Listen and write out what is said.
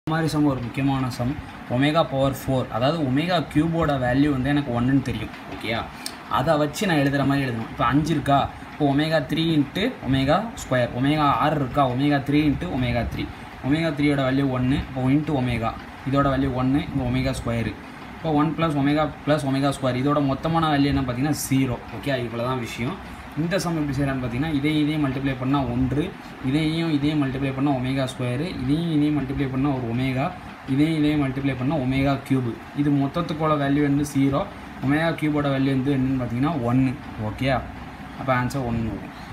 மாதிரி சம் ஒரு முக்கியமான சம் ஒமேகா பவர் 4 அதாவது ஒமேகா கியூபோட வேல்யூ வந்து எனக்கு 1ன்னு தெரியும். ஓகேயா, அதை வச்சு நான் எழுதுகிற மாதிரி எழுதணும். இப்போ 5 இருக்கா, இப்போ omega 3 into omega square, omega 6 இருக்கா, ஒமேகா 3 இன்ட்டு ஒமேகா 3, ஒமேகா 3யோட வேல்யூ 1, இப்போ இன்ட்டு ஒமேகா இதோட வேல்யூ 1, இந்த ஒமேகா ஸ்கொயரு, இப்போ 1 + ஒமேகா ஸ்கொயர் இதோட மொத்தமான வேல்யூ என்ன பார்த்தீங்கன்னா 0. ஓகே, இவ்வளோ தான் விஷயம். இந்த சம் எப்படி செய்யலான்னு பார்த்தீங்கன்னா இதையும் மல்டிப்ளை பண்ணால் 1, இதையும் மல்டிப்ளை பண்ணால் ஒமேகா ஸ்கொயரு, இதையும் மல்டிப்ளை பண்ணால் ஒரு ஒமேகா, இதையும் மல்டிப்ளை பண்ணால் ஒமேகா கியூபு. இது மொத்தத்துக்கோட வேல்யூ வந்து 0, ஒமேகா கியூபோட வேல்யூ வந்து என்னன்னு பார்த்தீங்கன்னா 1. ஓகே, அப்போ ஆன்சர் 1 வரும்.